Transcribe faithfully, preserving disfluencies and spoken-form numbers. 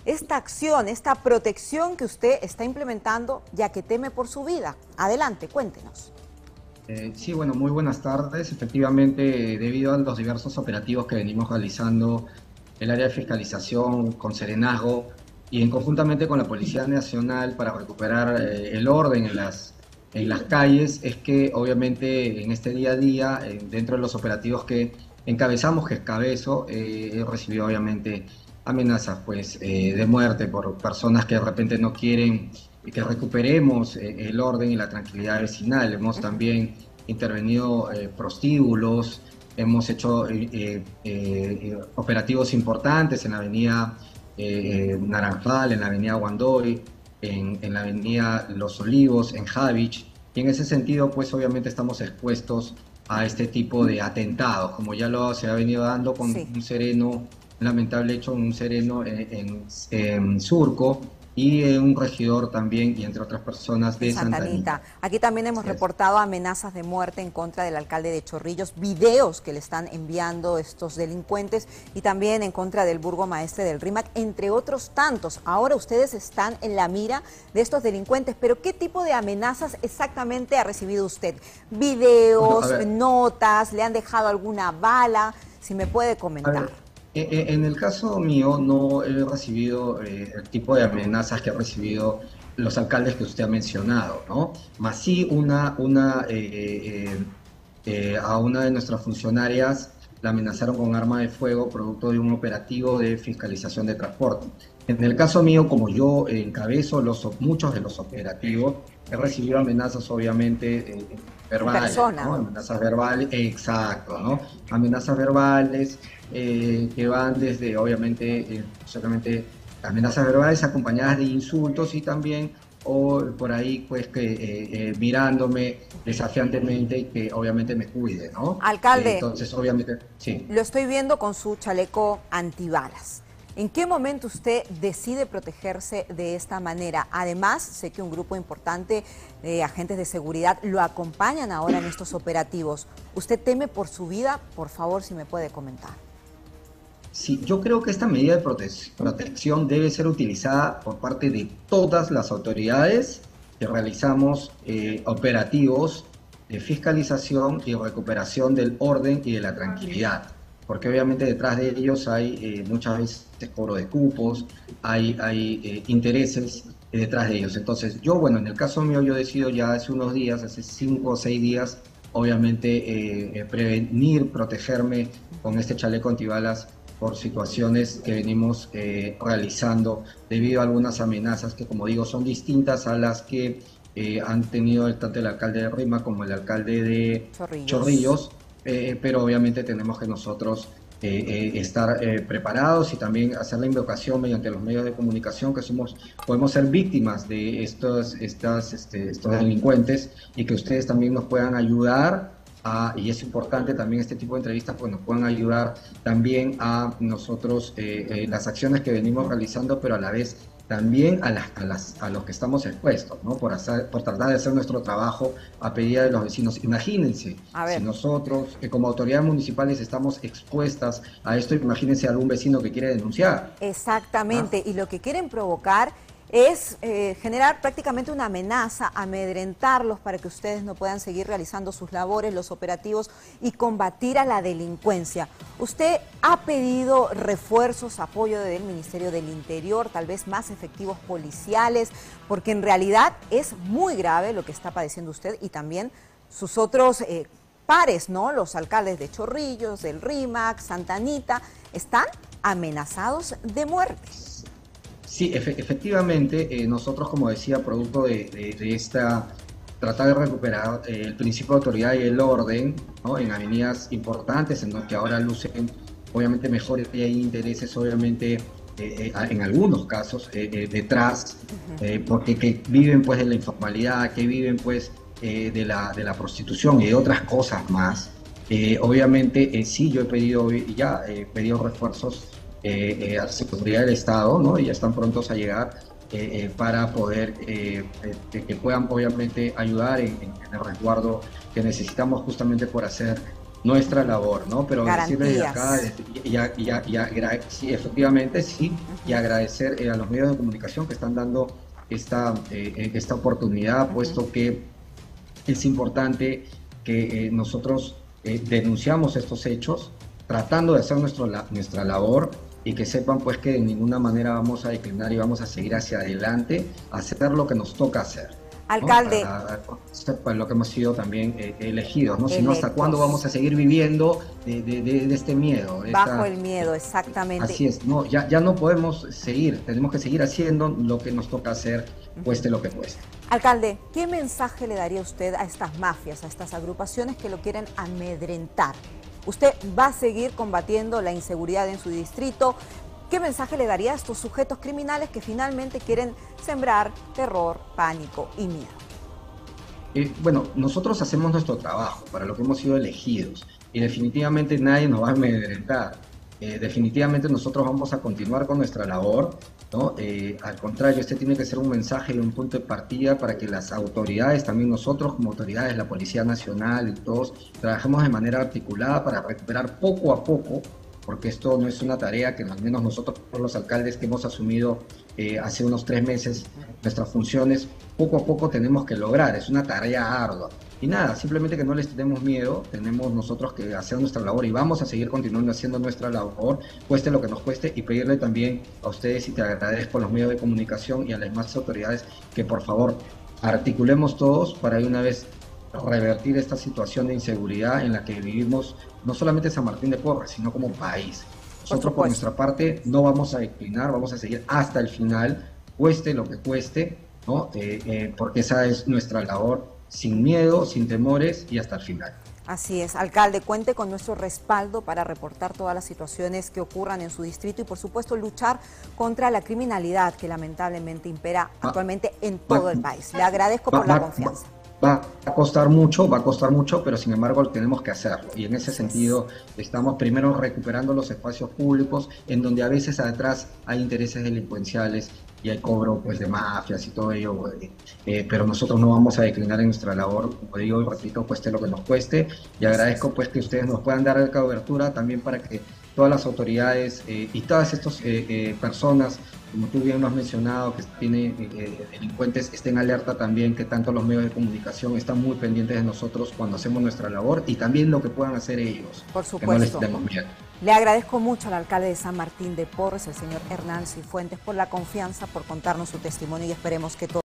esta acción, esta protección que usted está implementando, ya que teme por su vida. Adelante, cuéntenos. Eh, sí, bueno, muy buenas tardes. Efectivamente, eh, debido a los diversos operativos que venimos realizando, el área de fiscalización con Serenazgo y en conjuntamente con la Policía Nacional para recuperar eh, el orden en las, en las calles, es que obviamente en este día a día, eh, dentro de los operativos que encabezamos, que escabezo, eh, he recibido obviamente amenazas pues, eh, de muerte por personas que de repente no quieren que recuperemos eh, el orden y la tranquilidad vecinal. Hemos también intervenido eh, prostíbulos, hemos hecho eh, eh, eh, operativos importantes en la avenida eh, Naranjal, en la avenida Guandoy, en, en la avenida Los Olivos, en Javich, y en ese sentido pues obviamente estamos expuestos a este tipo de atentados, como ya lo se ha venido dando con Sí. un sereno, un lamentable hecho, un sereno en, en, en Surco, y eh, un regidor también, y entre otras personas En de Santa Santa Anita. Anita. Aquí también hemos Así es. reportado amenazas de muerte en contra del alcalde de Chorrillos, videos que le están enviando estos delincuentes y también en contra del burgomaestre del RIMAC, entre otros tantos. Ahora ustedes están en la mira de estos delincuentes, pero ¿qué tipo de amenazas exactamente ha recibido usted? Bueno, a ¿Videos, ver, notas, le han dejado alguna bala? Si me puede a comentar. ver, e- e- en el caso mío no he recibido eh, el tipo de amenazas que han recibido los alcaldes que usted ha mencionado, ¿no? Más sí una, una, eh, eh, eh, a una de nuestras funcionarias la amenazaron con arma de fuego producto de un operativo de fiscalización de transporte. En el caso mío, como yo encabezo los, muchos de los operativos, he recibido amenazas obviamente eh, En verbales, ¿no? persona. Amenazas verbales, exacto, ¿no? Amenazas verbales eh, que van desde, obviamente, eh, solamente amenazas verbales acompañadas de insultos y también, o por ahí, pues, que eh, eh, mirándome desafiantemente y que obviamente me cuide, ¿no? Eh, Alcalde, entonces, obviamente, sí. lo estoy viendo con su chaleco antibalas. ¿En qué momento usted decide protegerse de esta manera? Además, sé que un grupo importante de agentes de seguridad lo acompañan ahora en estos operativos. ¿Usted teme por su vida? Por favor, si me puede comentar. Sí, yo creo que esta medida de prote- protección debe ser utilizada por parte de todas las autoridades que realizamos eh, operativos de fiscalización y recuperación del orden y de la tranquilidad, porque obviamente detrás de ellos hay eh, muchas veces cobro de cupos, hay, hay eh, intereses eh, detrás de ellos. Entonces yo, bueno, en el caso mío yo decido ya hace unos días, hace cinco o seis días, obviamente eh, eh, prevenir, protegerme con este chaleco antibalas por situaciones que venimos eh, realizando debido a algunas amenazas que, como digo, son distintas a las que eh, han tenido tanto el alcalde de Rima como el alcalde de Chorrillos. Chorrillos, eh, pero obviamente tenemos que nosotros eh, eh, estar eh, preparados y también hacer la invocación mediante los medios de comunicación que somos, podemos ser víctimas de estos, estas, este, estos delincuentes y que ustedes también nos puedan ayudar. Ah, y es importante también este tipo de entrevistas pues nos puedan ayudar también a nosotros eh, eh, las acciones que venimos realizando, pero a la vez también a, las, a, las, a los que estamos expuestos, ¿no? Por, hacer, por tratar de hacer nuestro trabajo a pedida de los vecinos. Imagínense, A si ver. nosotros eh, como autoridades municipales estamos expuestas a esto, imagínense algún vecino que quiere denunciar. ¿Ah? Exactamente, y lo que quieren provocar es eh, generar prácticamente una amenaza, amedrentarlos para que ustedes no puedan seguir realizando sus labores, los operativos y combatir a la delincuencia. Usted ha pedido refuerzos, apoyo del Ministerio del Interior, tal vez más efectivos policiales, porque en realidad es muy grave lo que está padeciendo usted y también sus otros eh, pares, ¿no? Los alcaldes de Chorrillos, del RIMAC, Santa Anita, están amenazados de muerte. Sí, efe- efectivamente, eh, nosotros, como decía, producto de, de- de esta, tratar de recuperar eh, el principio de autoridad y el orden, ¿no? En avenidas importantes, en donde ahora lucen, obviamente, mejor y hay intereses, obviamente, eh, eh, en algunos casos, eh, eh, detrás, eh, porque que viven, pues, de la informalidad, que viven, pues, eh, de la, de la prostitución y de otras cosas más. Eh, obviamente, eh, sí, yo he pedido ya, he pedido refuerzos eh, eh, a la seguridad del Estado, ¿no? Y ya están prontos a llegar eh, eh, para poder eh, eh, que puedan obviamente ayudar en, en el resguardo que necesitamos justamente por hacer nuestra labor, ¿no? Pero decirles de acá, Garantías. y, y, y, y agra- sí, efectivamente, sí, y Ujú, agradecer eh, a los medios de comunicación que están dando esta, eh, eh, esta oportunidad, ujú. puesto que es importante que eh, nosotros eh, denunciamos estos hechos, tratando de hacer nuestro, la, nuestra labor y que sepan pues que de ninguna manera vamos a declinar y vamos a seguir hacia adelante, a hacer lo que nos toca hacer, ¿no? Alcalde, A, a, para lo que hemos sido también eh, elegidos, ¿no? Si no, ¿hasta cuándo vamos electos, a seguir viviendo de, de, de, de este miedo? De bajo esta, el miedo, exactamente. así es, no, ya, ya no podemos seguir, tenemos que seguir haciendo lo que nos toca hacer, Ujú. cueste lo que cueste. Alcalde, ¿qué mensaje le daría usted a estas mafias, a estas agrupaciones que lo quieren amedrentar? ¿Usted va a seguir combatiendo la inseguridad en su distrito? ¿Qué mensaje le daría a estos sujetos criminales que finalmente quieren sembrar terror, pánico y miedo? Eh, bueno, nosotros hacemos nuestro trabajo para lo que hemos sido elegidos y definitivamente nadie nos va a amedrentar. Eh, definitivamente nosotros vamos a continuar con nuestra labor, ¿no? Eh, al contrario, este tiene que ser un mensaje y un punto de partida para que las autoridades, también nosotros como autoridades, la Policía Nacional y todos, trabajemos de manera articulada para recuperar poco a poco, porque esto no es una tarea que al menos nosotros los alcaldes que hemos asumido eh, hace unos tres meses nuestras funciones, poco a poco tenemos que lograr, es una tarea ardua. Y nada, simplemente que no les tenemos miedo, tenemos nosotros que hacer nuestra labor y vamos a seguir continuando haciendo nuestra labor, cueste lo que nos cueste, y pedirle también a ustedes, y te agradezco a los medios de comunicación y a las demás autoridades, que por favor articulemos todos para de una vez revertir esta situación de inseguridad en la que vivimos, no solamente San Martín de Porres, sino como país. Por Nosotros por supuesto. nuestra parte no vamos a declinar, vamos a seguir hasta el final, cueste lo que cueste, ¿no? Eh, eh, porque esa es nuestra labor, sin miedo, sin temores y hasta el final. Así es, alcalde, cuente con nuestro respaldo para reportar todas las situaciones que ocurran en su distrito y por supuesto luchar contra la criminalidad que lamentablemente impera Va, actualmente en va, todo el país. Le agradezco va, por la va, confianza. va a costar mucho, va a costar mucho, pero sin embargo tenemos que hacerlo. Y en ese Así es. sentido estamos primero recuperando los espacios públicos en donde a veces atrás hay intereses delincuenciales y hay cobro pues de mafias y todo ello, eh, eh, pero nosotros no vamos a declinar en nuestra labor, como digo y repito, cueste lo que nos cueste, y Así es. agradezco pues que ustedes nos puedan dar cobertura también para que todas las autoridades eh, y todas estas eh, eh, personas, como tú bien lo has mencionado, que tienen eh, delincuentes, estén alerta también, que tanto los medios de comunicación están muy pendientes de nosotros cuando hacemos nuestra labor y también lo que puedan hacer ellos, Por que no les supuesto. tenemos miedo. Le agradezco mucho al alcalde de San Martín de Porres, el señor Hernán Cifuentes, por la confianza, por contarnos su testimonio y esperemos que todo